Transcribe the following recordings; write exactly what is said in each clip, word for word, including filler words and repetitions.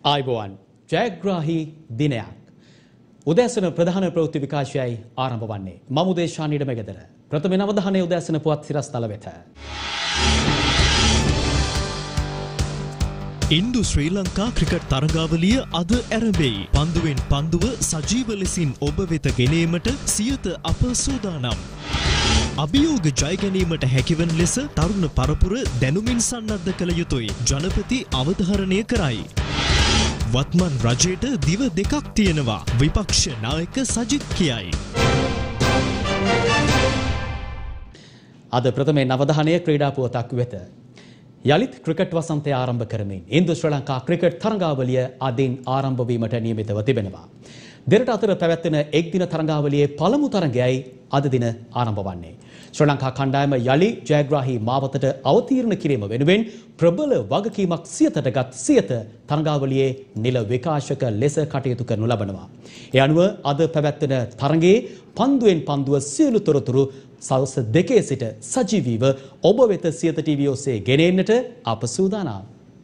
ආයුබෝවන් ජයග්‍රාහී දිනයක් උදෑසන ප්‍රධාන ප්‍රවෘත්ති විකාශයයි ආරම්භ වන්නේ මම උදේශානීඩ මෙගෙදර ප්‍රථම නවධානයේ උදෑසන පුවත් සිරස්තල වෙත ඉන්දු ශ්‍රී ලංකා ක්‍රිකට් තරගාවලිය අද ඇරඹෙයි. පන්දුවෙන් පන්දුව සජීව ලෙසින් ඔබ වෙත ගෙනීමට සියත අප සූදානම්. අභියෝග ජය ගැනීමට හැකිවන ලෙස තරුණ පරපුර දැනුමින් සන්නද්ධ කළ යුතුයි. ජනපති අවධාරණය කරයි. වත්මන් රජයට දිව දෙකක් තියෙනවා. විපක්ෂ නායක සජිත් කියයි. අද ප්‍රථමයෙන් අවධානය ක්‍රීඩා පුවතක් වෙත. යලිත් ක්‍රිකට් වසන්තය ආරම්භ කරමින් ඉන්දු ශ්‍රී ලංකා ක්‍රිකට් තරගාවලිය අදින් ආරම්භ වීමට නියමිතව තිබෙනවා. දෙරට අතර පැවැත්වෙන එක් දින තරගාවලියේ පළමු තරගයයි අද දින ආරම්භ වන්නේ. ශ්‍රී ලංකා කණ්ඩායම යලි ජයග්‍රාහී මාවතට අවතීර්ණ කිරීම වෙනුවෙන් ප්‍රබල වගකීමක් සියතට ගත් සියත තරගාවලියේ නිල විකාශක ලෙස කටයුතු කරනු ලබනවා. ඒ අනුව අද පැවැත්වෙන තරගයේ පන්දුවෙන් පන්දුව සියලු තොරතුරු සවස් දෙකේ සිට සජීවීව ඔබ වෙත සියත ටීවී ඔස්සේ ගෙනෙන්නට අප සූදානම්.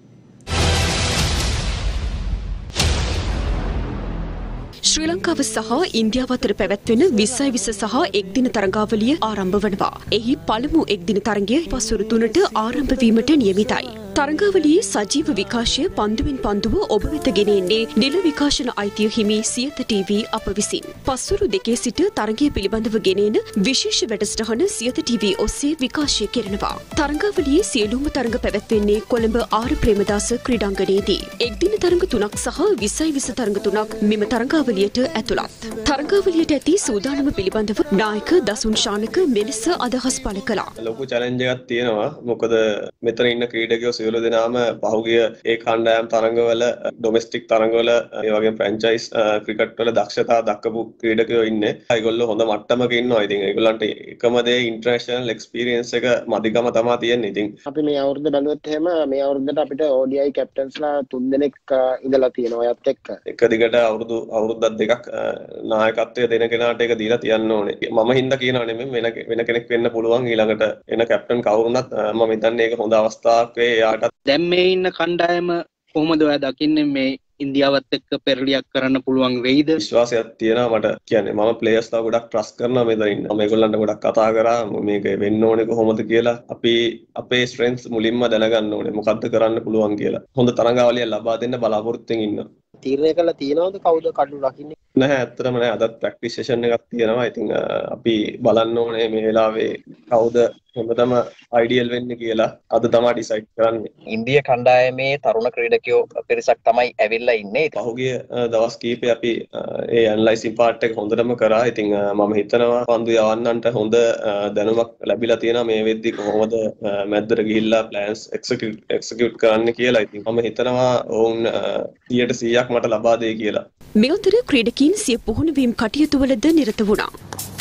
ශ්‍රී ලංකාව සහ ඉන්දියාව අතර පැවැත්වෙන විස්සයි විස්ස සහ එක්දින තරගාවලිය ආරම්භ වනවා. එහි පළමු එක්දින තරගය පසුරු තුනට ආරම්භ වීමට නියමිතයි. තරගාවලියේ සජීව විකාශය පන්දුවෙන් පන්දුව ඔබ වෙත ගෙනෙන්නේ නිල විකාශන අයිතිය හිමි සියත ටීවී අප විසින්. පස්වරු දෙකේ සිට තරගය පිළිබඳව ගෙනෙන විශේෂ වැඩසටහන සියත ටීවී ඔස්සේ විකාශය කෙරෙනවා. තරගාවලියේ සියලුම තරග පැවැත්වෙන්නේ කොළඹ ආර් ප්‍රේමදාස ක්‍රීඩාංගණයේදී. එක්දින තරග තුනක් සහ විස්සයි විස්ස තරග තුනක් මෙම තරගාවලියට ඇතුළත්. තරගාවලියට ඇති සූදානම පිළිබඳව නායක දසුන් ශානක මෙලෙස අදහස් පළ කළා. ලොකු චැලෙන්ජ් එකක් තියෙනවා. මොකද මෙතන ඉන්න ක්‍රීඩකයෝ සියලු දෙනාම පහුගිය ඒ කණ්ඩායම් තරඟවල ඩොමෙස්ටික් තරඟවල ඒ වගේම ෆ්‍රැන්චයිස් ක්‍රිකට් වල දක්ෂතා දක්වපු ක්‍රීඩකයෝ ඉන්නේ. ඒගොල්ලෝ හොඳ මට්ටමක ඉන්නවා. ඉතින් ඒගොල්ලන්ට එකම දේ ඉන්ටර්නැෂනල් එක්ස්පීරියන්ස් එක මදිකම තමයි තියෙන්නේ. ඉතින් අපි මේ අවුරුද්ද බැලුවොත් එහෙම මේ අවුරුද්දට අපිට ඕ ඩී ආයි කැප්ටන්ස්ලා තුන් දෙනෙක් ඉඳලා තියෙනවා යත් එක්ක. එක දිගට අවුරුදු අවුරුද්දක් දෙකක් නායකත්වය දෙන කෙනාට ඒක දීලා තියන්න ඕනේ. මම හින්දා කියනවා නෙමෙයි වෙන වෙන කෙනෙක් වෙන්න පුළුවන් ඊළඟට එන කැප්ටන් කවුරුනත් මම හිතන්නේ ඒක හොඳ අවස්ථාවක් වේ එයාට. දැන් මේ ඉන්න කණ්ඩායම කොහොමද ඔයා දකින්නේ මේ ඉන්දියාවත් එක්ක පෙරලියක් කරන්න පුළුවන් වෙයිද? විශ්වාසයක් තියෙනවා මට. කියන්නේ මම ප්ලේයර්ස්ලා ගොඩක් ට්‍රස්ට් කරනවා මෙතන ඉන්න. මම ඒගොල්ලන්ට ගොඩක් කතා කරා මේක වෙන්න ඕනේ කොහොමද කියලා. අපි අපේ ස්ට්‍රෙන්ග්ස් මුලින්ම දැනගන්න ඕනේ. මොකද්ද කරන්න පුළුවන් කියලා. හොඳ තරඟාවලියක් ලබා දෙන්න බලාපොරොත්තුෙන් ඉන්නවා. තීරණය කළා තියෙනවද කවුද කඩු රකින්නේ? නැහැ ඇත්තටම නැහැ. අදත් ප්‍රැක්ටිස් සෙෂන් එකක් තියෙනවා. ඉතින් අපි බලන්න ඕනේ මේ වෙලාවේ කවුද හොඳටම අයිඩියල් වෙන්නේ කියලා අද තමයි ඩිසයිඩ් කරන්නේ. ඉන්දියා කණ්ඩායමේ තරුණ ක්‍රීඩකයෝ පිරිසක් තමයි ඇවිල්ලා ඉන්නේ. පහුගිය දවස් කීපේ අපි ඒ ඇනලයිසින් පාර්ට් එක හොඳටම කරා. ඉතින් මම හිතනවා පන්දු යවන්නන්ට හොඳ දැනුමක් ලැබිලා තියෙනවා මේ වෙද්දි කොහොමද මැද්දට ගිහිල්ලා ප්ලෑන්ස් එක්සිකියුට් එක්සිකියුට් කරන්න කියලා. ඉතින් මම හිතනවා ඔවුන් සියයට සීයක් මට ලබා දෙයි කියලා. මේ අතර ක්‍රීඩකීන් සිය පුහුණු වීම කටයුතු වලද නිරත වුණා.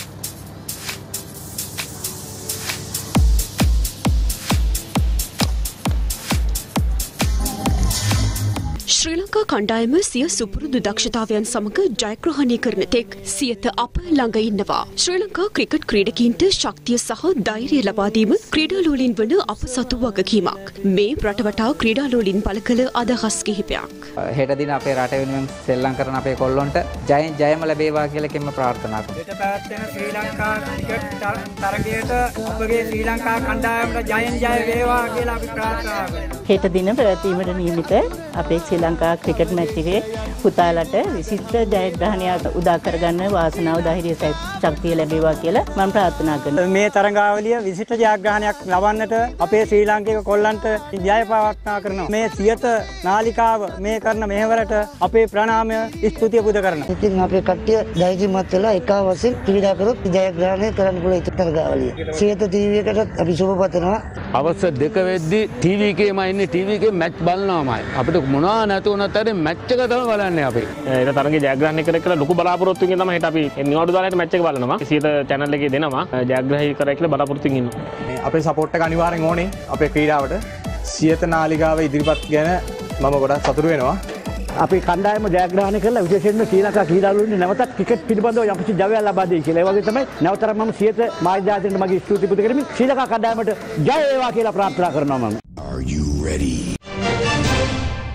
ශ්‍රී ලංකා කණ්ඩායම සිය සුපුරුදු දක්ෂතාවයන් සමග ජයග්‍රහණය කරන තෙක් සියත අප ළඟ ඉන්නවා. ශ්‍රී ලංකා ක්‍රිකට් ක්‍රීඩකීන්ට ශක්තිය සහ ධෛර්යය ලබා දීම ක්‍රීඩාලෝලීන් වන අප සතු වගකීමක්. මේ රටවටා ක්‍රීඩාලෝලීන් පළ කළ අදහස් කිහිපයක්. හෙට දින අපේ රට වෙනුවෙන් සෙල්ලම් කරන අපේ කොල්ලොන්ට ජයෙන් ජයම ලැබේවා කියලා කෙම ප්‍රාර්ථනා කරනවා. හෙට පැවැත්වෙන ශ්‍රී ලංකා ක්‍රිකට් තරගයට අපගේ ශ්‍රී ලංකා කණ්ඩායමට ජයෙන් ජය වේවා කියලා අපි ප්‍රාර්ථනා කරනවා. හෙට දින පැවැත්වීමට නියමිත අපේ ශ්‍රී ලංකා ක්‍රිකට් මැච් එකේ පුතාලට විශිෂ්ට ජයග්‍රහණයක් උදා කරගන්න වාසනාව ධෛර්යය ශක්තිය ලැබේවා කියලා මම ප්‍රාර්ථනා කරනවා. මේ තරගාවලිය විශිෂ්ට ජයග්‍රහණයක් ලබන්නට අපේ ශ්‍රී ලාංකික කොල්ලන්ට ජය ප්‍රාර්ථනා කරනවා. මේ සියත නාලිකාව මේ කරන මෙහෙවරට අපේ ප්‍රණාමය ස්තුතිය පුද කරනවා. ඉතින් අපේ කට්ටිය ධෛර්යමත් වෙලා එකවසින් ක්‍රීඩා කරොත් ජයග්‍රහණය කරන්න පුළුවන් ඒ තරගාවලිය. සියත ටීවී එකටත් අපි සුබ පතනවා. අවස් දෙක වෙද්දි ටීවී එකේම ඉන්නේ ටීවී එකේ මැච් බලනවාමයි. අපිට මොනවා නැතුව නැතරේ මැච් එක තමයි බලන්නේ අපි. ඒක තරගේ ජයග්‍රහණය කර කියලා ලොකු බලාපොරොත්තුකින් තමයි හෙට අපි නිවාඩු දාලා මැච් එක බලනවා. සියත channel එකේ දෙනවා ජයග්‍රහී කරයි කියලා බලාපොරොත්තුකින් ඉන්නවා. අපේ සපෝට් එක අනිවාර්යෙන් ඕනේ අපේ ක්‍රීඩාවට. සියත නාලිකාව ඉදිරිපත් ගැන මම ගොඩක් සතුටු වෙනවා. අපි කණ්ඩායම ජයග්‍රහණය කළා විශේෂයෙන්ම ශ්‍රී ලංකා ක්‍රීඩාලුවන්ට නැවතත් ක්‍රිකට් පිළිබඳව යම්කිසි ජවයක් ලබා දෙයි කියලා. ඒ වගේ තමයි නැවතත් මම සියත මාධ්‍යාධිපතිට මගේ ස්තුති පුද කරමි. ශ්‍රී ලංකා කණ්ඩායමට ජය වේවා කියලා ප්‍රාර්ථනා කරනවා මම. Are you ready?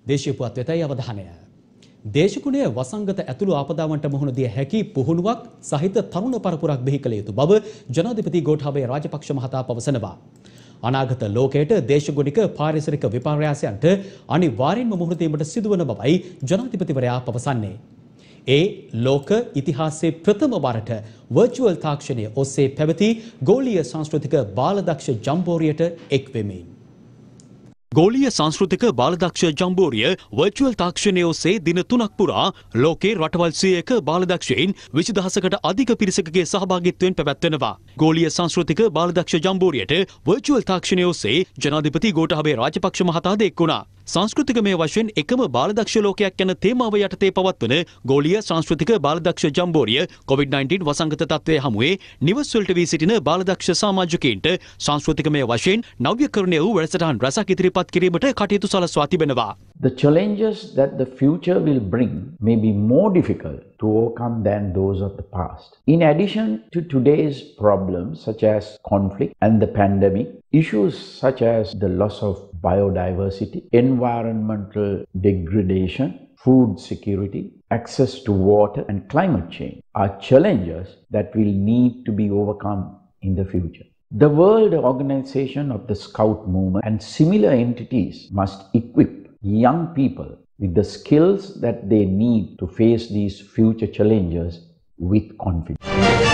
දේශීය පුවත් වෙතයි අවධානය. දේශගුණය වසංගත ඇතුළු ආපදාවන්ට මුහුණ දිය හැකි පුහුණුවක් සහිත තරුණ පරපුරක් බිහි කළ යුතු බව ජනාධිපති ගෝඨාභය රාජපක්ෂ මහතා පවසනවා. අනාගත ලෝකයට දේශගුණික පාරිසරික විපර්යාසයන්ට අනිවාර්යෙන්ම මුහුණ දීමට සිදුවන බවයි ජනාධිපතිවරයා පවසන්නේ. ඒ ලෝක ඉතිහාසයේ ප්‍රථම වරට වර්චුවල් තාක්ෂණය ඔස්සේ පැවති ගෝලීය සංස්කෘතික බාලදක්ෂ ජම්බෝරියට එක් වෙමින් ගෝලීය සංස්කෘතික බාලදක්ෂ ජම්බෝරිය වර්චුවල් තාක්ෂණය ඔස්සේ දින තුනක් පුරා ලෝකේ රටවල් සියයක බාලදක්ෂයින් විසි දහසකට අධික පිරිසකගේ සහභාගීත්වයෙන් පැවැත්වෙනවා. ගෝලීය සංස්කෘතික බාලදක්ෂ ජම්බෝරියට වර්චුවල් තාක්ෂණය ඔස්සේ ජනාධිපති ගෝඨාභය රාජපක්ෂ මහතා දෙක් වුණා. සංස්කෘතිකමය වශයෙන් එකම බාලදක්ෂ ලෝකයක් යන තේමාව යටතේ පවත්වන ගෝලීය සංස්කෘතික බාලදක්ෂ ජම්බෝරිය කොවිඩ් නයින්ටීන් වසංගත තත්ත්වයේ හමුවේ නිවස් වලට වී සිටින බාලදක්ෂ සමාජිකයින්ට සංස්කෘතිකමය වශයෙන් නව්‍යකරණය වූ වැඩසටහන් රසක් ඉදිරිපත් කිරීමට කටයුතු සලස්වා තිබෙනවා. The challenges that the future will bring may be more difficult to overcome than those of the past. In addition to today's problems such as conflict and the pandemic, issues such as the loss of biodiversity, environmental degradation, food security, access to water and climate change are challenges that will need to be overcome in the future. The World Organization of the Scout Movement and similar entities must equip young people with the skills that they need to face these future challenges with confidence.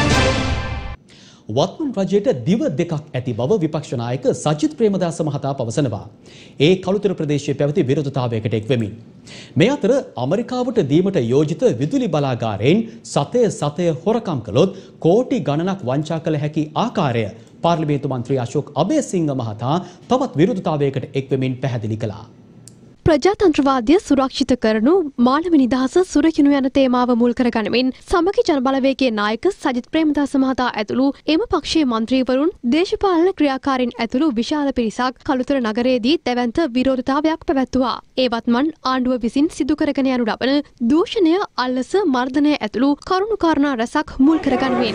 වත්මන් රජයට දිව දෙකක් ඇති බව විපක්ෂ නායක සජිත් ප්‍රේමදාස මහතා පවසනවා. ඒ කළුතර ප්‍රදේශයේ පැවති විරෝධතාවයකට එක් වෙමින්. මේ අතර ඇමරිකාවට දීමට යෝජිත විදුලි බලාගාරයෙන් සතය සතය හොරකම් කළොත් කෝටි ගණනක් වංචා කළ හැකි ආකාරය පාර්ලිමේන්තු මන්ත්‍රී අශෝක් අබේසිංහ මහතා තවත් විරෝධතාවයකට එක් වෙමින් පැහැදිලි කළා. ප්‍රජාතන්ත්‍රවාදය සුරක්ෂිත කරනු මානව නිදහස සුරකිනු යන තේමාව මුල් කරගනිමින් සමගි ජනබලවේගයේ නායක සජිත් ප්‍රේමදාස මහතා ඇතුළු එම පක්ෂයේ මන්ත්‍රීවරුන් දේශපාලන ක්‍රියාකාරීන් ඇතුළු විශාල පිරිසක් කළුතර නගරයේදී දැවැන්ත විරෝධතාවයක් පැවැත්තුවා. ඒ වත්මන් ආණ්ඩුව විසින් සිදු කරගෙන යනු ලබන දූෂණය, අල්ලස, මර්ධනය ඇතුළු කරුණු කාරණා රැසක් මුල් කරගනිමින්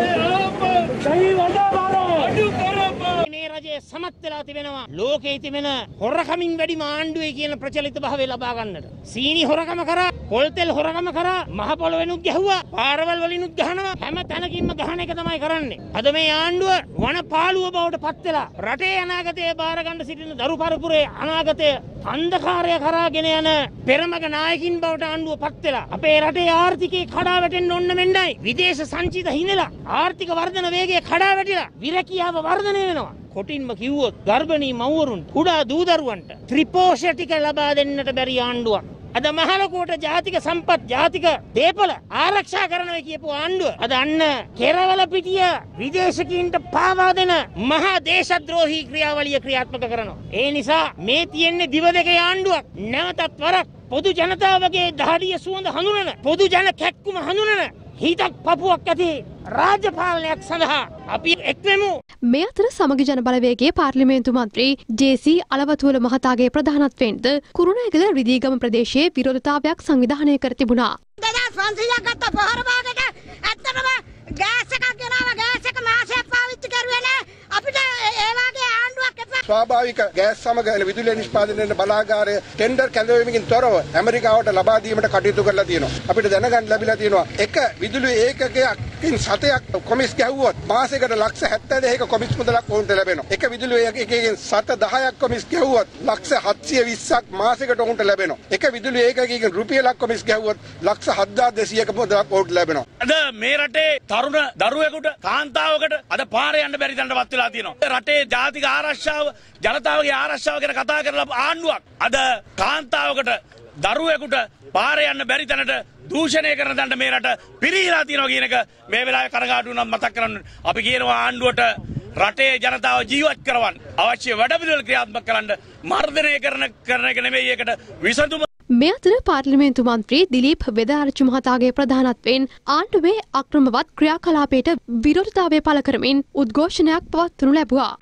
මේ රජය සමත් වෙලා තිබෙනවා ලෝකයේ තිබෙන හොරකමින් වැඩිම ආණ්ඩුවේ කියන ප්‍රචලිත භාවය ලබා ගන්නට. සීනි හොරකම කරා, පොල් තෙල් හොරකම කරා, මහ පොළොවෙනුත් ගැහුවා, පාරවල් වලිනුත් ගහනවා, හැම තැනකින්ම ගහන එක තමයි කරන්නේ. අද මේ ආණ්ඩුව වන පාළුව බවට පත් වෙලා රටේ අනාගතය බාර ගන්න සිටින දරු පරපුරේ අනාගතය අන්ධකාරය කරාගෙන යන පෙරමග නායකින් බවට ආණ්ඩුව පත් වෙලා අපේ රටේ ආර්ථිකේ කඩා වැටෙන්න ඕන මෙන්නයි. විදේශ සංචිත හිනෙලා ආර්ථික වර්ධන වේගය කඩා වැටිලා විරකියාව වර්ධනය වෙනවා. කොටින්ම කිව්වොත් ගර්භණී මව්වරුන්ට කුඩා දූ දරුවන්ට ත්‍රිපෝෂටික ලබා දෙන්නට බැරි ආණ්ඩුවක්. අද මහලකෝට ජාතික සම්පත් ජාතික දේපල ආරක්ෂා කරනවා කියපු ආණ්ඩුව අද අන්න කෙරවල පිටිය විදේශිකයින්ට පාවා දෙන මහා දේශද්‍රෝහී ක්‍රියාවලිය ක්‍රියාත්මක කරනවා. ඒ නිසා මේ තියෙන්නේ දිව දෙකේ ආණ්ඩුවක්. නැවතත් වරක් පොදු ජනතාවගේ දහඩිය සුවඳ හඳුනන පොදු ජන කැක්කුම හඳුනන හිතක් පපුවක් ඇති රාජ්‍ය පාලනයක් සඳහා අපි එක්වෙමු. මේ අතර සමගි ජන බලවේගයේ පාර්ලිමේන්තු මන්ත්‍රී ජේ.සී. අලවතුවල මහතාගේ ප්‍රධානත්වයෙන්ද කුරුණෑගල රිදීගම ප්‍රදේශයේ විරෝධතාවයක් සංවිධානය කර තිබුණා. දෙදාස් පන්සීයක් ගත්ත පොහොර භාගයක ඇත්තටම ගෑස් එකක් ගෙනාවා ගෑස් එක මාසයක් පාවිච්චි කරුවේ නෑ. අපිට ඒ වගේ ආණ්ඩුවක් එපා. ස්වාභාවික ගෑස් සමග විදුලිය නිෂ්පාදනයේ බලාගාරය ටෙන්ඩර් කැඳවීමකින් තොරව ඇමරිකාවට ලබා දීමට කටයුතු කරලා තියෙනවා. අපිට දැනගන්න ලැබිලා තියෙනවා එක විදුලි ඒකකයකින් සතයක් කොමිස් ගැහුවොත් මාසයකට ලක්ෂ හැත්තෑ දෙකක කොමිස් මුදලක් ඔවුන්ට ලැබෙනවා. එක විදුලි ඒකකයකින් සත දහයක් කොමිස් ගැහුවොත් ලක්ෂ හත්සිය විස්සක් මාසයකට ඔවුන්ට ලැබෙනවා. එක විදුලි ඒකකයකින් රුපියලක් කොමිස් ගැහුවොත් ලක්ෂ හත්දාස් දෙසීයක මුදලක් ඔවුන්ට ලැබෙනවා. අද මේ රටේ තරුණ දරුවෙකුට කාන්තාවකට අද පාරේ යන්න බැරි තැනටපත් වෙලා තියෙනවා. රටේ ජාතික ආරක්ෂාව ජනතාවගේ ආරක්ෂාව ගැන කතා කරලා ආණ්ඩුවක් අද කාන්තාවකට දරුවෙකුට පාරේ යන්න බැරි තැනට දූෂණය කරන තැනට මේ රට පිරීලා තියෙනවා කියන එක මේ වෙලාවේ කනගාටු වුණා මතක් කරන්න. අපි කියනවා ආණ්ඩුවට රටේ ජනතාව ජීවත් කරවන්න අවශ්‍ය වැඩපිළිවෙළ ක්‍රියාත්මක කරන්න මර්ධනය කරන කරන එක නෙමෙයි ඒකට විසඳුම. මේ අතර පාර්ලිමේන්තු මන්ත්‍රී දිලීප් වෙදාරච්චි මහතාගේ ප්‍රධානත්වයෙන් ආණ්ඩුවේ අක්‍රමවත් ක්‍රියාකලාපයට විරෝධතාවය පළ කරමින් උද්ඝෝෂණයක් පවත්වනු ලැබුවා.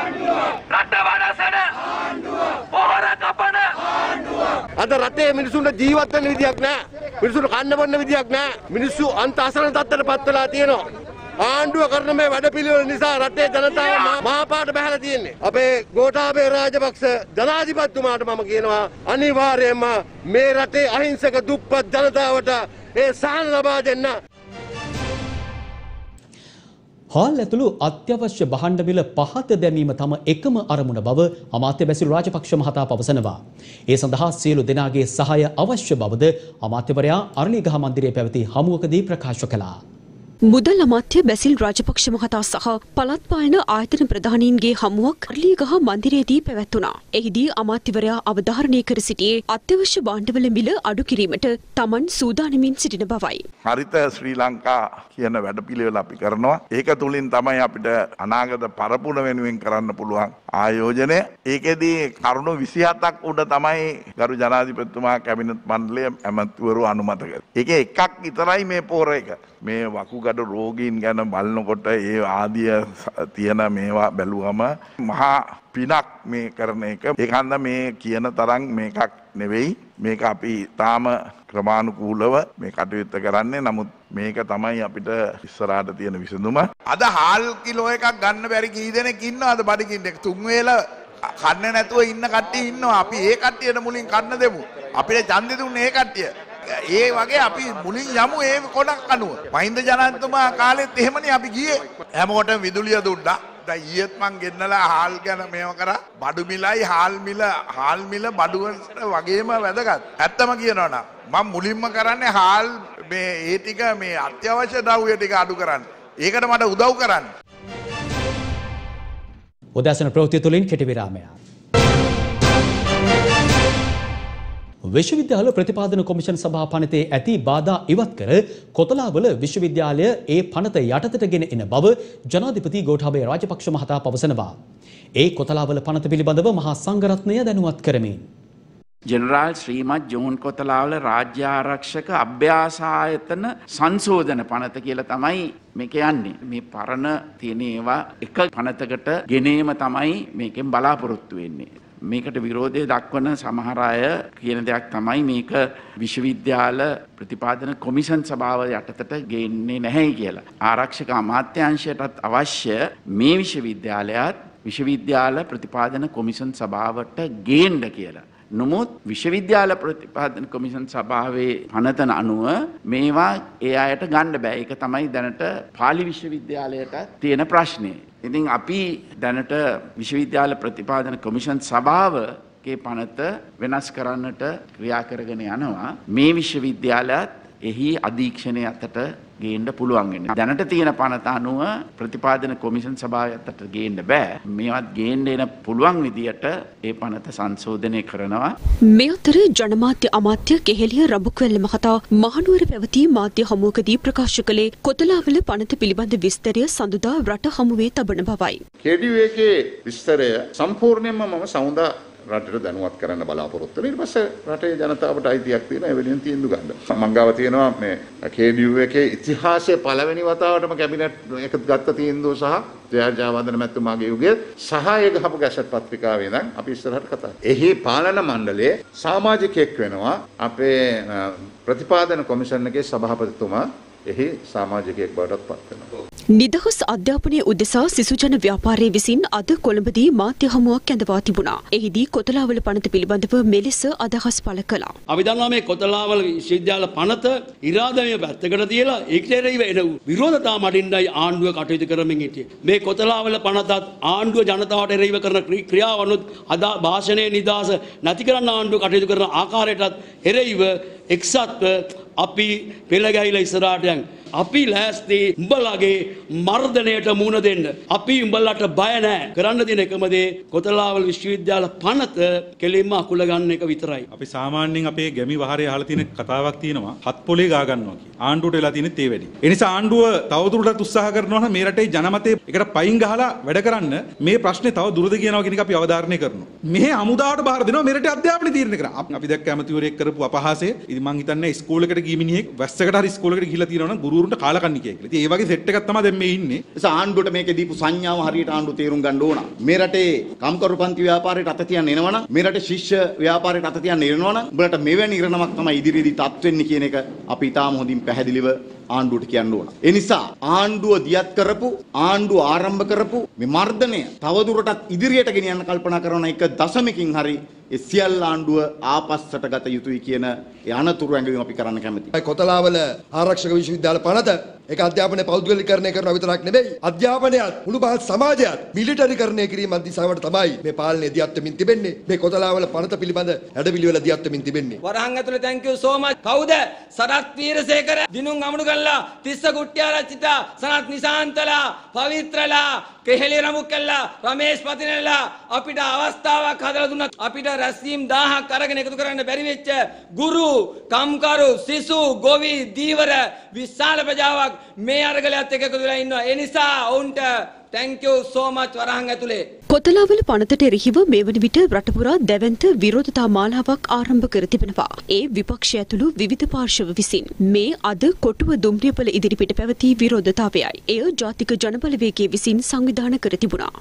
අද රටේ මිනිසුන්ට ජීවත් වෙන්න විදියක් නැහැ. මිනිසුන්ට කන්න බොන්න විදියක් නැහැ. මිනිස්සු අන්ත අසරණ තත්ත්වයට පත් වෙලා තියෙනවා. ආණ්ඩුව කරන මේ වැඩපිළිවෙල නිසා රටේ ජනතාව මහපාට බහැලා තියෙන්නේ. අපේ ගෝඨාභය රාජපක්ෂ ජනාධිපතිතුමාට මම කියනවා අනිවාර්යයෙන්ම මේ රටේ අහිංසක දුප්පත් ජනතාවට ඒ සහන ලබා දෙන්න. හාල් ඇතුළු අත්‍යවශ්‍ය භාණ්ඩ මිල පහත දැමීම තම එකම අරමුණ බව අමාත්‍ය බැසිල් රාජපක්ෂ මහතා පවසනවා. ඒ සඳහා සියලු දෙනාගේ සහාය අවශ්‍ය බවද අමාත්‍යවරයා අරලියගහ මන්දිරයේ පැවති හමුවකදී ප්‍රකාශ කළා. මුදල් අමාත්‍ය බැසිල් රාජපක්ෂ මහතා සහ පළාත් පාලන ආයතන ප්‍රධානීන්ගේ හමුවක් අරලියගහ මන්දිරයේදී පැවැත්වුණා. එහිදී අමාත්‍යවරයා අවධාරණය කර සිටියේ අත්‍යවශ්‍ය භාණ්ඩවල මිල අඩු කිරීමට තමන් සූදානමින් සිටින බවයි. හරිත ශ්‍රී ලංකා කියන වැඩපිළිවෙල අපි කරනවා. ඒක තුලින් තමයි අපිට අනාගත පරපුර වෙනුවෙන් කරන්න පුළුවන් ආයෝජනය. ඒකෙදී කරුණු විසිහතක් උඩ තමයි ගරු ජනාධිපතිතුමා කැබිනට් මණ්ඩලය ඇමතිවරු අනුමත කළේ. ඒකේ එකක් විතරයි මේ පෝර එක. මේ වකුගඩු රෝගීන් ගැන බලනකොට ඒ ආදිය තියෙන මේවා බැලුවම මහා පිනක් මේ කරන එක. ඒකන්ද මේ කියන තරම් මේකක් නෙවෙයි. මේක අපි තාම ක්‍රමානුකූලව මේ කටයුත්ත කරන්නේ. නමුත් මේක තමයි අපිට ඉස්සරහට තියෙන විසඳුම. අද හාල් කිලෝ එකක් ගන්න බැරි කී දෙනෙක් ඉන්නවද බඩගින්න එක? තුන් වේල කන්න නැතුව ඉන්න කට්ටිය ඉන්නවා. අපි ඒ කට්ටියට මුලින් කන්න දෙමු. අපිට ඡන්දෙ දුන්නේ ඒ කට්ටිය. ඒ වගේ අපි මුලින් යමු ඒ කොටක් අනුව. මහින්ද ජනාධිපතිතුමා කාලෙත් එහෙමනේ අපි ගියේ. හැමෝටම විදුලිය දුන්නා. දැන් ඊයේත් මං ගෙන්නලා හාල් ගැන මේව කරා. බඩු මිලයි හාල් මිල හාල් මිල බඩු වගේම වැදගත්. ඇත්තම කියනවා නම් මම මුලින්ම කරන්නේ හාල් මේ ඒ ටික මේ අත්‍යවශ්‍ය ද්‍රව්‍ය ටික අඩු කරන්න. ඒකට මට උදව් කරන්න. උදෑසන ප්‍රවෘත්ති තුලින් කෙටි විරාමයක්. විශ්වවිද්‍යාල ප්‍රතිපාදන කොමිෂන් සභා පනතේ ඇති බාධා ඉවත් කර කොතලාවල විශ්වවිද්‍යාලය ඒ පනත යටතට ගෙන එන බව ජනාධිපති ගෝඨාභය රාජපක්ෂ මහතා පවසනවා. ඒ කොතලාවල පනත පිළිබඳව මහා සංඝරත්නය දැනුවත් කරමින් ජෙනරාල් ශ්‍රීමත් ජෝන් කොතලාවල රාජ්‍ය ආරක්ෂක අභ්‍යාස ආයතන සංශෝධන පනත කියලා තමයි මේක යන්නේ. මේ පරණ තියෙන ඒවා එක පනතකට ගෙනීම තමයි මේකෙන් බලාපොරොත්තු වෙන්නේ. මේකට විරෝධය දක්වන සමහර අය කියන දෙයක් තමයි මේක විශ්වවිද්‍යාල ප්‍රතිපාදන කොමිෂන් සභාව යටතට ගේන්නේ නැහැ කියලා. ආරක්ෂක අමාත්‍යාංශයටත් අවශ්‍ය මේ විශ්වවිද්‍යාලයත් විශ්වවිද්‍යාල ප්‍රතිපාදන කොමිෂන් සභාවට ගේන්න කියලා. නමුත් විශ්වවිද්‍යාල ප්‍රතිපාදන කොමිෂන් සභාවේ පනතන අනුව මේවා ඒ අයට ගන්න බෑ. ඒක තමයි දැනට පාලි විශ්වවිද්‍යාලයට තියෙන ප්‍රශ්නේ. ඉතින් අපි දැනට විශ්වවිද්‍යාල ප්‍රතිපාදන කොමිෂන් සභාවගේ පනත වෙනස් කරන්නට ක්‍රියා කරගෙන යනවා. මේ විශ්වවිද්‍යාලයත් එහි අධීක්ෂණය අතට ගේන්න පුළුවන් වෙන්නේ. දැනට තියෙන පනත අනුව ප්‍රතිපාදන කොමිෂන් සභාව අතට ගේන්න බෑ. මේවත් ගේන්න එන පුළුවන් විදියට ඒ පනත සංශෝධනය කරනවා. මේ අතර ජනමාධ්‍ය අමාත්‍ය කෙහෙලිය රඹුක්වැල්ල මහතා මහනුවර පැවති මාධ්‍ය හමුවකදී ප්‍රකාශ කළේ කොතලාවල පනත පිළිබඳ විස්තරය සඳුදා රට හමුවේ තබන බවයි. කේඩියු එකේ විස්තරය සම්පූර්ණයෙන්ම මම සමුදා රටට දැනුවත් කරන්න බලාපොරොත්තු වෙනවා. ඊට පස්සේ රටේ ජනතාවට අයිතියක් තියෙනවා ඒ වෙනුවෙන් තීන්දුව ගන්න. මං ගාව තියෙනවා මේ කේඩියු එකේ ඉතිහාසයේ පළවෙනි වතාවටම කැබිනට් එක ගත්ත තීන්දුව සහ ජයජාවන්දන මැතිතුමාගේ යුගයේ සහ ඒ ගහපු ගැසට් පත්‍රිකාවේ ඉඳන් අපි ඉස්සරහට කතා කරමු. එහි පාලන මණ්ඩලයේ සමාජිකයෙක් වෙනවා අපේ ප්‍රතිපාදන කොමිෂන් එකේ සභාපතිතුමා එහි සමාජිකයෙක් බවට පත් වෙනවා. නිදහස් අධ්‍යාපනය උදෙසා සිසුජන ව්‍යාපාරයේ විසින් අද කොළඹදී මාධ්‍ය හමුවක් ඇඳවා තිබුණා. එහිදී කොතලාවල පනත පිළිබඳව මෙලෙස අදහස් පළ කළා. අපි දන්නවා මේ කොතලාවල විශ්වවිද්‍යාල පනත ඉරාදමය පැත්තකට තියලා ඒකටේරීව එන විරෝධතා මඩින්නයි ආණ්ඩුව කටයුතු කරමින් සිටියේ. මේ කොතලාවල පනතත් ආණ්ඩුව ජනතාවට එරෙහිව කරන ක්‍රියාවනුත් අද භාෂණයේ නිදහස නැති කරන්න ආණ්ඩුව කටයුතු කරන ආකාරයටත් එරෙහිව එක්සත්ව අපි පෙළ ගැහිලා ඉස්සරහට යන් අපි ලෑස්ති උඹලගේ මර්ධනයට මුහුණ දෙන්න. අපි උඹලට බය නැහැ. කරන්න තියෙන එකම දේ කොතලාවල විශ්වවිද්‍යාල පනත කෙලින්ම අකුල ගන්න එක විතරයි. අපි සාමාන්‍යයෙන් අපේ ගැමි වහරේ අහලා තියෙන කතාවක් තියෙනවා. හත් පොලේ ගා ගන්නවා කියන. ආණ්ඩුවට වෙලා තියෙන තේ වැඩි. ඒ නිසා ආණ්ඩුව තවදුරටත් උත්සාහ කරනවා නම් මේ රටේ ජනමතේ එකට පයින් ගහලා වැඩ කරන්න මේ ප්‍රශ්නේ තව දුරද කියනවා කියන එක අපි අවධාරණය කරනවා. මෙහි හමුදාවට බාර දෙනවා මේ රටේ අධ්‍යාපනය තීරණය කරා. අපි දැක්ක ඇමතිවරයෙක් කරපු අපහාසය. ඉතින් මං හිතන්නේ ඉස්කෝලේකට ගිය මිනිහෙක් වැස්සකට හරි ඉස්කෝලේකට ගිහිලා තියෙනවා නම් ගුරුවරුන්ට කාලකන්නිකයෙක් කියලා. ඉතින් ඒ වගේ සෙට් එකක් තමයි දැන් මේ ඉන්නේ. ඒ ආණ්ඩුවට මේකේ දීපු සංඥාව හරියට ආණ්ඩුව තේරුම් ගන්න ඕන. මේ රටේ කම්කරු පන්ති ව්‍යාපාරයට අත තියන්න එනවනම් මේ රටේ ශිෂ්‍ය ව්‍යාපාරයට අත තියන්න එනවනම් උඹලට මෙවැනි ඉරණමක් තමයි ඉදිරියේදී තත් වෙන්නේ කියන එක අපි ඊටාම හොඳින් පැහැදිලිව ආණ්ඩුවට කියන්න ඕන. ඒ නිසා ආණ්ඩුව දියත් කරපු ආණ්ඩුව ආරම්භ කරපු මේ මර්ධනය තවදුරටත් ඉදිරියට ගෙනියන්න කල්පනා කරන එක දශමකින් හරි ඒ සියල්ල ආණ්ඩුව ආපස්සට ගත යුතුයි කියන ඒ අනතුරු ඇඟවීම අපි කරන්න කැමතියි. කොතලාවල ආරක්ෂක විශ්වවිද්‍යාල පනත ඒක අධ්‍යාපනය පෞද්ගලිකරණය කරනවා විතරක් නෙවෙයි අධ්‍යාපනයත් මුළු මහත් සමාජයත් මිලිටරිකරණය කිරීම දිශාවට තමයි මේ පාලනය දියත් වෙමින් තිබෙන්නේ. මේ කොතලාවල පනත පිළිබඳ වැඩපිළිවෙල දියත් වෙමින් තිබෙන්නේ. වරහන් ඇතුලේ thank you so much. කවුද? සරත් වීරසේකර, දිනුම් අමුණුගල්ලා, තිස්ස කුට්ටිආරච්චිතා, සනත් නිශාන්තලා, පවිත්‍රලා, කෙහෙලි රමුක්කල්ලා, රමේෂ් පතිනලා අපිට අවස්ථාවක් හදලා දුන්නා. අපිට රැස්වීම් දහයක් අරගෙන එකතු කරන්න බැරි වෙච්ච ගුරු, කම්කරු, සිසු, ගොවි, දීවර විශාල ප්‍රජාවක් මේ අරගලයත් එක්ක එකතු වෙලා ඉන්නවා. ඒ නිසා ඔවුන්ට thank you so much වරහන් ඇතුලේ. කොතලාවල පනතට එරෙහිව මේ වන විට රටපුරා දැවැන්ත විරෝධතා මාලාවක් ආරම්භ කර තිබෙනවා. ඒ විපක්ෂය ඇතුළු විවිධ පාර්ශව විසින් මේ අද කොටුව දුම්රියපල ඉදිරිපිට පැවති විරෝධතාවයයි. එය ජාතික ජනබලවේගයේ විසින් සංවිධානය කර තිබුණා.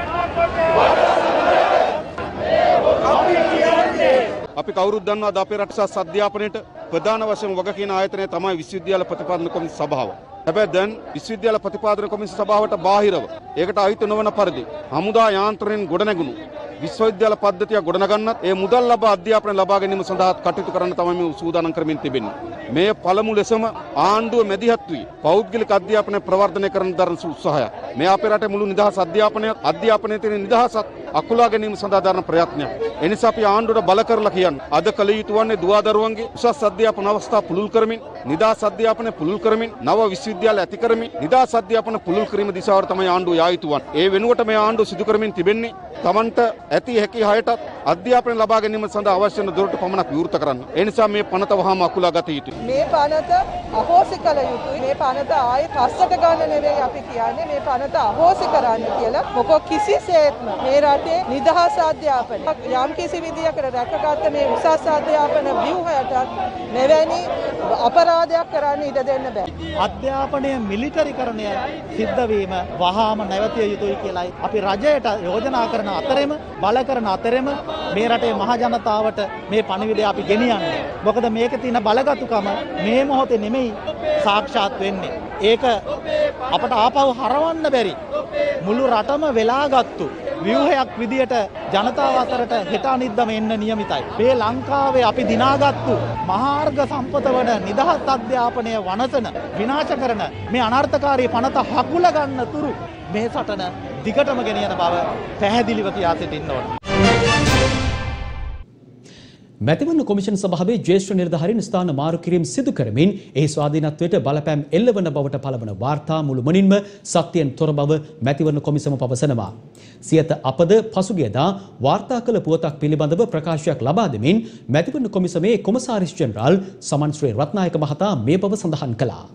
අපි කවුරුත් දන්නවාද අපේ රට සහ අධ්‍යාපනයේට ප්‍රධාන වශයෙන් වග කියන ආයතනය තමයි විශ්වවිද්‍යාල ප්‍රතිපාදන කොමිසම සභාව. හැබැයි දැන් විශ්වවිද්‍යාල ප්‍රතිපාදන කොමිසම සභාවට බාහිරව ඒකට අයිති නොවන පරිදි හමුදා යාන්ත්‍රණයෙන් ගොඩනැගුණු විශ්වවිද්‍යාල පද්ධතිය ගොඩනගන්නත් ඒ මුදල් ලබා අධ්‍යාපනය ලබා ගැනීම සඳහා කටයුතු කරන්න තමයි මේ සූදානම් කරමින් තිබෙන්නේ. මේ පළමු ලෙසම ආණ්ඩුව මැදිහත් වී පෞද්ගලික අධ්‍යාපනය ප්‍රවර්ධනය කරන දරන උත්සාහය. මේ අපේ රටේ මුළු නිදහස් අධ්‍යාපනයත් අධ්‍යාපනයේ තියෙන නිදහසත් අකුලා ගැනීම සඳහා දරන ප්‍රයත්නයක්. ඒ නිසා අපි ආණ්ඩුවට බල කරලා කියන්නේ අද කල යුතු වන්නේ දුවදරුවන්ගේ උසස් අධ්‍යාපන අවස්ථා පුළුල් කරමින්, නිදහස් අධ්‍යාපනය පුළුල් කරමින්, නව විශ්වවිද්‍යාල ඇති කරමින්, නිදහස් අධ්‍යාපන පුළුල් කිරීම දිශාවට තමයි ආණ්ඩුව යා යුතු වන්නේ. ඒ වෙනුවට මේ ආණ්ඩුව සිදු කරමින් තිබෙන්නේ තමන්ට ඇති හැකි හයටත් අධ්‍යාපනය ලබා ගැනීම සඳහා අවශ්‍ය වන දොරටු පමණක් විවෘත කරන්න. ඒ නිසා මේ පනත වහාම අකුලා ගත යුතුයි. මේ පනත අහෝසි කළ යුතුයි. මේ පනත ආයේ පස්සට ගන්න නෙවෙයි අපි කියන්නේ මේ පනත අහෝසි කරන්න කියලා. මොකෝ කිසිසේත්ම මේ රටේ නිදහස් අධ්‍යාපනය යම් කිසි විදියකට රැකගත්ත මේ උසස් අධ්‍යාපන ව්‍යුහයට මෙවැනි අපරාධයක් කරන්න ඉඩ දෙන්න බෑ. අධ්‍යාපනය මිලිටරිකරණය සිද්ධ වීම වහාම නැවතිය යුතුයි කියලායි අපි රජයට යෝජනා කරන අතරෙම බල කරන අතරෙම මේ රටේ මහ ජනතාවට මේ පණිවිඩය අපි ගෙනියන්නේ. මොකද මේකේ තියෙන බලගතුකම මේ මොහොතේ නෙමෙයි සාක්ෂාත් වෙන්නේ. ඒක අපට ආපහු හරවන්න බැරි මුළු රටම වෙලාගත්තු ව්‍යුහයක් විදියට ජනතාව අතරට හෙට අනිද්දාම එන්න නියමිතයි. මේ ලංකාවේ අපි දිනාගත්තු මහාර්ග සම්පත වන නිදහස් අධ්‍යාපනය වනසන විනාශ කරන මේ අනර්ථකාරී පනත හකුල ගන්න තුරු මේ සටන දිගටම ගෙනියන බව පැහැදිලිව කියා සිටින්න ඕන. මැතිවරණ කොමිෂන් සභාවේ ජ්‍යෙෂ්ඨ නිලධාරීන් ස්ථාන මාරු කිරීම සිදු කරමින් එහි ස්වාධීනත්වයට බලපෑම් එල්ලවන බවට පළවන වාර්තා මුළුමනින්ම සත්‍යයෙන් තොර බව මැතිවරණ කොමිසම පවසනවා. සියත අපද පසුගියදා වාර්තා කළ පුවතක් පිළිබඳව ප්‍රකාශයක් ලබා දෙමින් මැතිවරණ කොමිසමේ කොමසාරිස් ජෙනරාල් සමන් ශ්‍රී රත්නායක මහතා මේ බව සඳහන් කළා.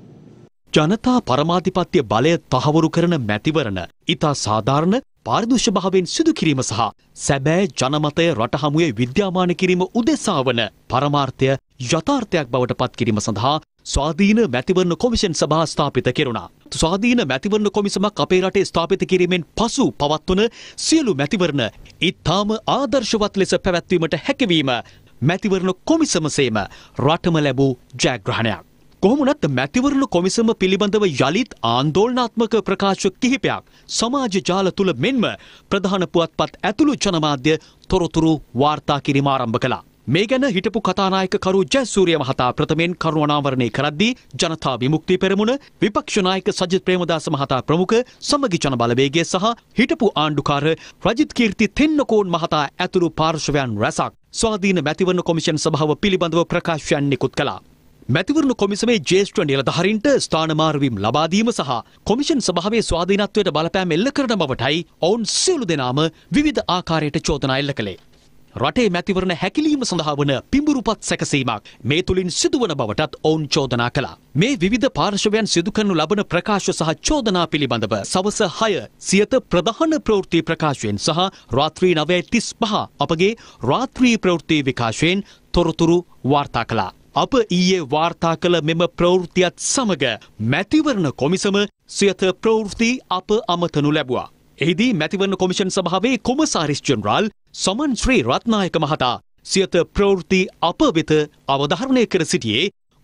ජනතා පරමාධිපත්‍ය බලය තහවුරු කරන මැතිවරණ ඉතා සාධාරණ පාරිදෘශ්‍ය භාවයෙන් සිදු කිරීම සහ සැබෑ ජනමතය රට හමුවේ විද්‍යාමාන කිරීම උදෙසා වන පරමාර්ථය යථාර්ථයක් බවට පත් කිරීම සඳහා ස්වාධීන මැතිවරණ කොමිෂන් සභා ස්ථාපිත කෙරුණා. ස්වාධීන මැතිවරණ කොමිසමක් අපේ රටේ ස්ථාපිත කිරීමෙන් පසු පවත්වන සියලු මැතිවරණ ඉතාම ආදර්ශවත් ලෙස පැවැත්වීමට හැකිවීම මැතිවරණ කොමිසමසේම රටම ලැබූ ජයග්‍රහණයක්. කොහොමුණත් මැතිවරණ කොමිසම පිළිබඳව යළිත් ආන්දෝලනාත්මක ප්‍රකාශ කිහිපයක් සමාජ ජාල තුළ මෙන්ම ප්‍රධාන පුවත්පත් ඇතුළු ජනමාධ්‍ය තොරතුරු වාර්තා කිරීම ආරම්භ කළා. මේ ගැන හිටපු කතානායක කරු ජයසූරිය මහතා ප්‍රථමයෙන් කරුණාවරණය කරද්දී ජනතා විමුක්ති පෙරමුණ විපක්ෂ නායක සජිත් ප්‍රේමදාස මහතා ප්‍රමුඛ සමගි ජන බලවේගය සහ හිටපු ආණ්ඩුකාර රජිත් කීර්ති තෙන්නකෝන් මහතා ඇතුළු පාර්ශවයන් රැසක් ස්වාධීන මැතිවරණ කොමිෂන් සභාව පිළිබඳව ප්‍රකාශයන් නිකුත් කළා. මැතිවරණ කොමිසමේ ජ්‍යෙෂ්ඨ නිලධාරීන්ට ස්ථාන මාරුවීම් ලබා දීම සහ කොමිෂන් සභාවේ ස්වාධීනත්වයට බලපෑම් එල්ල කරන බවටයි ඔවුන් සියලු දෙනාම විවිධ ආකාරයට චෝදනා එල්ල කළේ. රටේ මැතිවරණ හැකිලීම සඳහා වන පිඹුරුපත් සැකසීමක් මේ තුලින් සිදුවන බවටත් ඔවුන් චෝදනා කළා. මේ විවිධ පාර්ශවයන් සිදු කරනු ලබන ප්‍රකාශ සහ චෝදනා පිළිබඳව සවස හය සියත ප්‍රධාන ප්‍රවෘත්ති ප්‍රකාශයෙන් සහ රාත්‍රී නවය තිස් පහ අපගේ රාත්‍රී ප්‍රවෘත්ති විකාශයෙන් තොරතුරු වාර්තා කළා. අප ඊයේ වාර්තා කළ මෙම ප්‍රවෘත්තියත් සමග මැතිවරණ කොමිසම සියත ප්‍රවෘත්ති අප අමතනු ලැබුවා. එහිදී මැතිවරණ කොමිෂන් සභාවේ කොමසාරිස් ජෙනරාල් සමන් ශ්‍රී රත්නායක මහතා සියත ප්‍රවෘත්ති අප වෙත අවධාරණය කර සිටියේ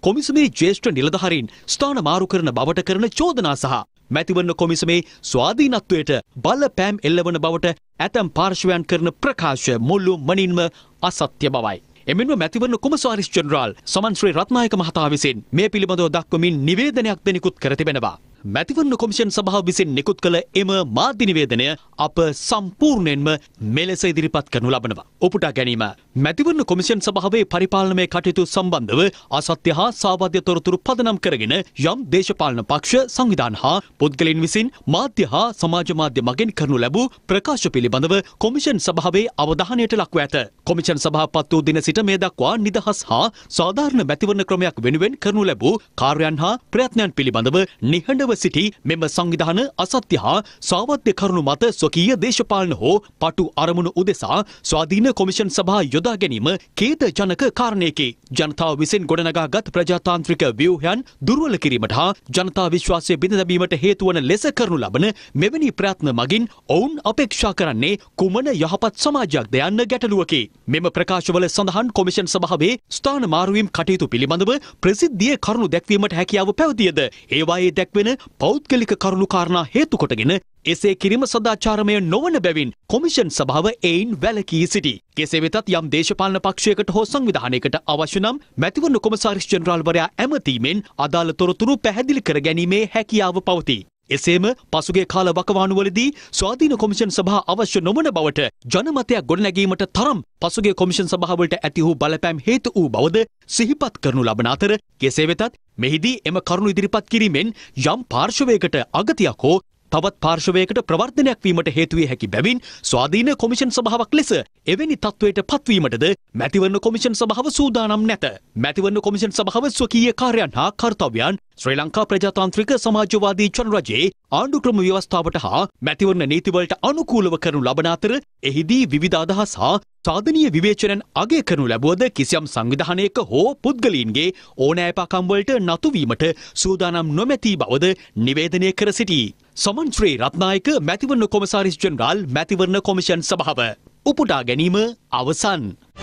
කොමිසමේ ජ්‍යෙෂ්ඨ නිලධාරීන් ස්ථාන මාරු කරන බවට කරන චෝදනා සහ මැතිවරණ කොමිසමේ ස්වාධීනත්වයට බලපෑම් එල්ලවන බවට ඇතැම් පාර්ශවයන් කරන ප්‍රකාශ මුළු මනින්ම අසත්‍ය බවයි. එමෙන්ම මැතිවරණ කොමසාරිස් ජෙනරාල් සමන් ශ්‍රී රත්නායක මහතා විසින් මේ පිළිබඳව දක්වමින් නිවේදනයක් ද නිකුත් කර තිබෙනවා. මැතිවරණ කොමිෂන් සභාව විසින් නිකුත් කළ එම මාධ්‍ය නිවේදනය අප සම්පූර්ණයෙන්ම මෙලෙස ඉදිරිපත් කරනු ලබනවා. ඔපුටා ගැනීම මැතිවරණ කොමිෂන් සභාවේ පරිපාලනමය කටයුතු සම්බන්ධව අසත්‍ය හා සාවාද්‍ය තොරතුරු පදනම් කරගෙන යම් දේශපාලන පක්ෂ සංවිධාන හා පුද්ගලයන් විසින් මාධ්‍ය හා සමාජ මාධ්‍ය මගින් කරනු ලැබූ ප්‍රකාශ පිළිබඳව කොමිෂන් සභාවේ අවධානයට ලක්ව ඇත. කොමිෂන් සභාපත් වූ දින සිට මේ දක්වා නිදහස් හා සාධාරණ මැතිවරණ ක්‍රමයක් වෙනුවෙන් කරනු ලැබූ කාර්යයන් හා ප්‍රයත්නයන් පිළිබඳව නිහඬව සිටි මෙම සංවිධාන අසත්‍ය හා සාවද්‍ය කරුණු මත ස්වකීය දේශපාලන හෝ පටු අරමුණු උදෙසා ස්වාධීන කොමිෂන් සභා යොදා ගැනීම ඛේදජනක කාරණයකි. ජනතාව විසින් ගොඩනගාගත් ප්‍රජාතාන්ත්‍රික ව්‍යුහයන් දුර්වල කිරීමට හා ජනතා විශ්වාසය බිඳ දැමීමට හේතු වන ලෙස කරනු ලබන මෙවැනි ප්‍රයත්න මගින් ඔවුන් අපේක්ෂා කරන්නේ කුමන යහපත් සමාජයක්ද යන්න ගැටලුවකි. මෙම ප්‍රකාශවල සඳහන් කොමිෂන් සභාවේ ස්ථාන මාරුවීම් කටයුතු පිළිබඳව ප්‍රසිද්ධියේ කරුණු දැක්වීමට හැකියාව පැවතියද ඒවායේ දැක්වෙන පෞද්ගලික කරුණු කාරණා හේතු කොටගෙන එසේ කිරීම සදාචාරමය නොවන බැවින් කොමිෂන් සභාව එයින් වැළකී සිටි. කෙසේ වෙතත් යම් දේශපාලන පක්ෂයකට හෝ සංවිධානයකට අවශ්‍ය නම් මැතිවරණ කොමසාරිස් ජෙනරාල්වරයා ඇමතීමෙන් අදාළ තොරතුරු පැහැදිලි කර ගැනීමේ හැකියාව පවතී. එසේම පසුගිය කාල වකවානුවලදී ස්වාධීන කොමිෂන් සභා අවශ්‍ය නොවන බවට ජනමතයක් ගොඩනැගීමට තරම් පසුගිය කොමිෂන් සභාවලට ඇති වූ බලපෑම් හේතු වූ බවද සිහිපත් කරනු ලබන අතර කෙසේ වෙතත් මෙහිදී එම කරුණු ඉදිරිපත් කිරීමෙන් යම් පාර්ශවයකට අගතියක් හෝ තවත් පාර්ශවයකට ප්‍රවර්ධනයක් වීමට හේතු විය හැකි බැවින් ස්වාධීන කොමිෂන් සභාවක් ලෙස එවැනි තත්වයට පත්වීමටද මැතිවරණ කොමිෂන් සභාව සූදානම් නැත. මැතිවරණ කොමිෂන් සභාව ස්වකීය කාර්යයන් හා කර්තව්‍යයන් ශ්‍රී ලංකා ප්‍රජාතාන්ත්‍රික සමාජවාදී ජනරජයේ ආණ්ඩුක්‍රම ව්‍යවස්ථාවට හා මැතිවරණ නීතිවලට අනුකූලව කරනු ලබන අතර එහිදී විවිධ අදහස් හා සාධනීය විවේචනයන් අගය කරනු ලැබුවද කිසියම් සංවිධානයක හෝ පුද්ගලයින්ගේ ඕනෑපාකම් වලට නතු වීමට සූදානම් නොමැති බවද නිවේදනය කර සිටී. සමන් ශ්‍රී රත්නායක මැතිවරණ කොමසාරිස් ජෙනරාල් මැතිවරණ කොමිෂන් සභාව උපුටා ගැනීම අවසන්.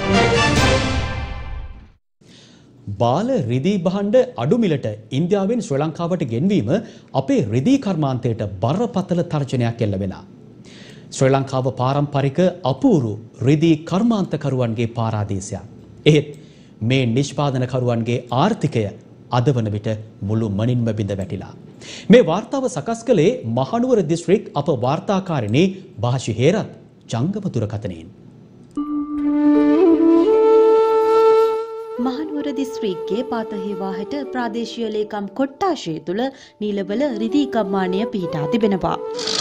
බාල රිදී භාණ්ඩ අඩු මිලට ඉන්දියාවෙන් ශ්‍රී ලංකාවට ගෙන්වීම අපේ රිදී කර්මාන්තයට බරපතල තර්ජනයක් එල්ල වෙලා. ශ්‍රී ලංකාව පාරම්පරික අපූරු රිදී කර්මාන්තකරුවන්ගේ පාරාදීසයක්. එහෙත් මේ නිෂ්පාදනකරුවන්ගේ ආර්ථිකය අද වන විට මුළු මනින්ම බිඳ වැටිලා. මේ වාර්තාව සකස් කළේ මහනුවර දිස්ත්‍රික් අප වාර්තාකාරිණී භාෂි හේරත් ජංගම දුරකථනයෙන්. මහනුවර දිස්ත්‍රික්කයේ පාතහේවාහට ප්‍රාදේශීය ලේකම් කොට්ටාශය තුළ නීලවල රිදී කම්මානය පිහිටා තිබෙනවා.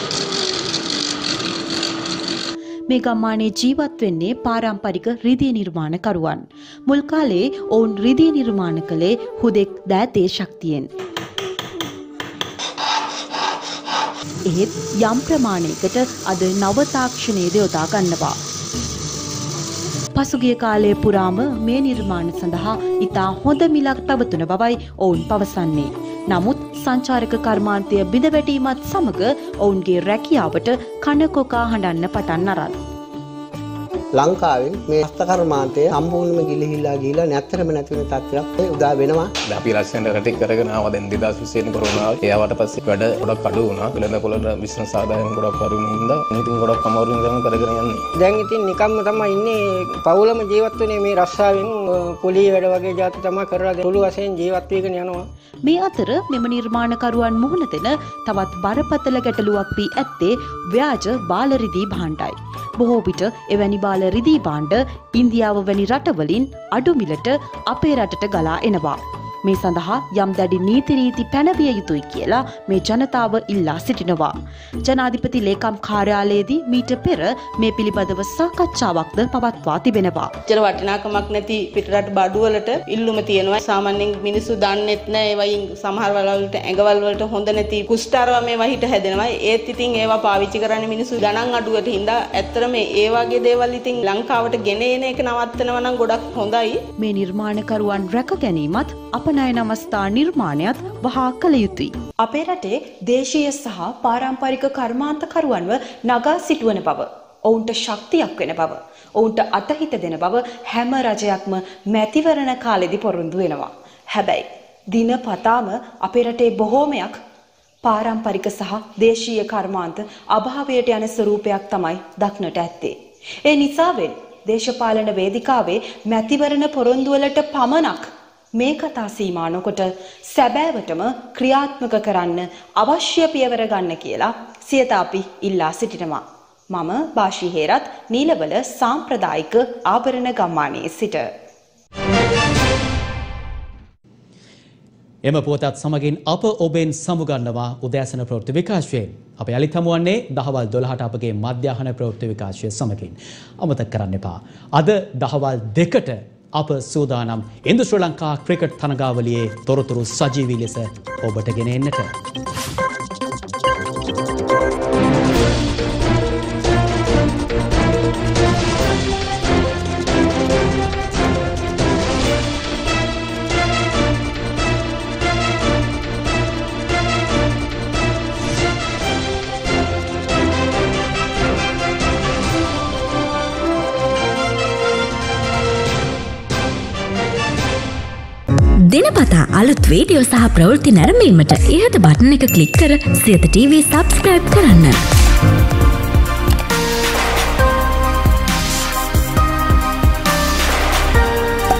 මේ ගම්මානයේ ජීවත් වෙන්නේ පාරම්පරික රිදී නිර්මාණකරුවන්. මුල් කාලේ ඔවුන් රිදී නිර්මාණ කළේ හුදෙක් දෑතේ ශක්තියෙන්. එහෙත් යම් ප්‍රමාණයකට අද නව තාක්ෂණයේද යොදා ගන්නවා. පසුගිය කාලයේ පුරාම මේ නිර්මාණ සඳහා ඉතා හොඳ මිලක් පැවතුන බවයි ඔවුන් පවසන්නේ. නමුත් සංචාරක කර්මාන්තය බිඳවැටීමත් සමග ඔවුන්ගේ රැකියාවට කනකොකා හඬන්න පටන් අරන්. ලංකාවෙන් මේ හස්ත කර්මාන්තය සම්පූර්ණයෙන්ම ගිලිහිලා ගිහිලා නැත්තරම නැති වෙන තත්ත්වයක් උදා වෙනවා. අපි ලස්සනට රටේ කරගෙන ආවා දැන් දෙදාස් විස්සෙන් කොරෝනාව. ඒවට පස්සේ වැඩ ගොඩක් අඩු වුණා. වෙළඳ පොළට බිස්නස් ආදායම ගොඩක් අඩු වුණා. ඉතින් ගොඩක් අමාරුවෙන් තමයි කරගෙන යන්නේ. දැන් ඉතින් නිකම්ම තමයි ඉන්නේ පවුලම ජීවත් වෙන්නේ මේ රස්සාවෙන් කුලී වැඩ වගේ જાති තමයි කරලා සුළු වශයෙන් ජීවත් වෙගෙන යනවා. මේ අතර මෙම නිර්මාණකරුවන් මුහුණ දෙන තවත් බරපතල ගැටලුවක් වී ඇත්තේ ව්‍යාජ බාල රිදී භාණ්ඩයි. බොහෝ විට එවැනි බාල රිදී භාණ්ඩ ඉන්දියාව වැනි රටවලින් අඩු මිලට අපේ රටට ගලා එනවා. මේ සඳහා යම් දැඩි නීති රීති පැනවිය යුතුයි කියලා මේ ජනතාව ඉල්ලා සිටිනවා. ජනාධිපති ලේකම් කාර්යාලයේදී මීට පෙර මේ පිළිබඳව සාකච්ඡාවක්ද පවත්වා තිබෙනවා. චර වටිනාකමක් නැති පිටරට බඩුවලට ඉල්ලුම තියෙනවා. සාමාන්‍යයෙන් මිනිස්සු දන්නෙත් නැහැ. ඒ වයින් සමහර වෙලාවලට ඇඟවල් වලට හොඳ නැති කුෂ්ඨාරව මේ වහිට හැදෙනවා. ඒත් ඉතින් ඒවා පාවිච්චි කරන්නේ මිනිස්සු ගණන් අඩුවට හින්දා ඇත්තටම ඒ වගේ දේවල් ඉතින් ලංකාවට ගෙන එන එක නවත්තනවා නම් ගොඩක් හොඳයි. මේ නිර්මාණකරුවන් රැක ගැනීමත් අපනයන අවස්ථා නිර්මාණයත් වහා කළ යුතුයි. අපේ රටේ දේශීය සහ පාරම්පරික කර්මාන්තකරුවන්ව නගා සිටුවන බව, ඔවුන්ට ශක්තියක් වෙන බව, ඔවුන්ට අතහිත දෙන බව හැම රජයක්ම මැතිවරණ කාලෙදි පොරොන්දු වෙනවා. හැබැයි දිනපතාම අපේ රටේ බොහෝමයක් පාරම්පරික සහ දේශීය කර්මාන්ත අභාවයට යන ස්වරූපයක් තමයි දක්නට ඇත්තේ. ඒ නිසාවෙන් දේශපාලන වේදිකාවේ මැතිවරණ පොරොන්දුවලට පමණක් මේ කතා සීමා නොකොට සැබෑවටම ක්‍රියාත්මක කරන්න අවශ්‍ය පියවර ගන්න කියලා සියත අපි ඉල්ලා සිටිනවා. මම බාෂි හේරත් නීලවල සාම්ප්‍රදායික ආභරණ ගම්මානයේ සිට. එම පුවතත් සමගින් අප ඔබෙන් සමුගන්නවා උදෑසන ප්‍රවෘත්ති විකාශයෙන්. අප යළිත් හමුවන්නේ දහවල් දොළහට අපගේ මධ්‍යහන ප්‍රවෘත්ති විකාශය සමගින්. අමතක කරන්න එපා. අද දහවල් දෙකට අප සූදානම් ඉන්දු ශ්‍රී ලංකා ක්‍රිකට් තරගාවලියේ තොරතුරු සජීවී ලෙස ඔබට ගෙන එන්නට. දිනපතා අලුත් වීඩියෝ සහ ප්‍රවෘත්ති නැරඹීමට ඉහත බටන් එක ක්ලික් කර සියත ටීවී සබ්ස්ක්‍රයිබ් කරන්න.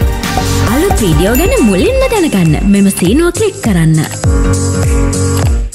අලුත් වීඩියෝ ගැන මුලින්ම දැනගන්න මෙම සීනුව ක්ලික් කරන්න.